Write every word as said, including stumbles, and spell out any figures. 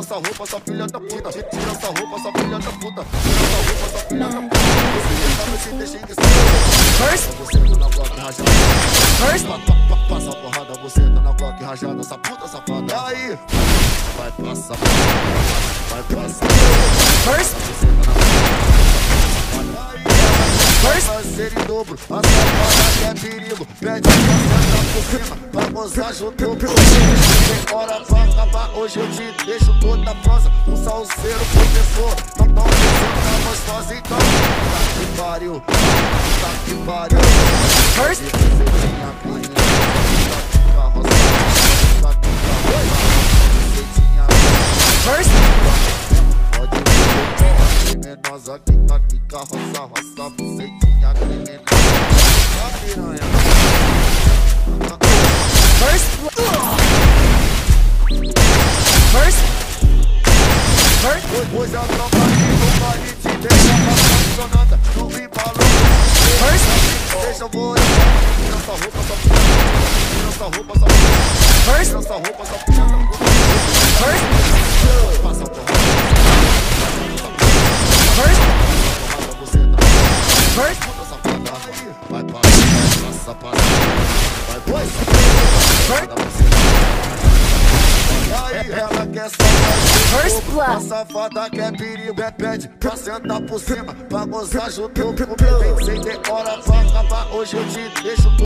essa roupa, sua filha da puta. Tira essa roupa, sua filha da puta. Tira essa roupa, sua filha da puta. Você sabe se deixa em First, você tá na block rajada. first, Passa a porrada, você tá na block rajada. Essa puta safada. E aí? Vai passar, vai passar. first, Você tá na block. first. Fazer em dobro, a safada que é perigo. Pede pra sentar por cima, pra gozar junto comigo. Tem hora pra acabar, hoje eu te deixo toda prosa. Um salseiro professor, não tão pensando na gostosa. Então, tá que pariu, tá que pariu. First, first, criminosa, quica, quica, roça, roça, bucetinha criminosa. A piranha. first, first, first, Hoje a tropa de baile te deixa apaixonada. Não me balou. first, Deixa eu vou. Tira essa roupa, só tira essa roupa, só first, tira essa roupa, só filha da puta. first, Passa a porrada. first, Você tá first, puta safada. Vai passa, passa, passa. Vai passa. first, Aí ela quer só First mais blood. a safada quer perigo, é pede pra sentar por cima, pra gozar junto comigo. Sem ter hora pra acabar, hoje eu te deixo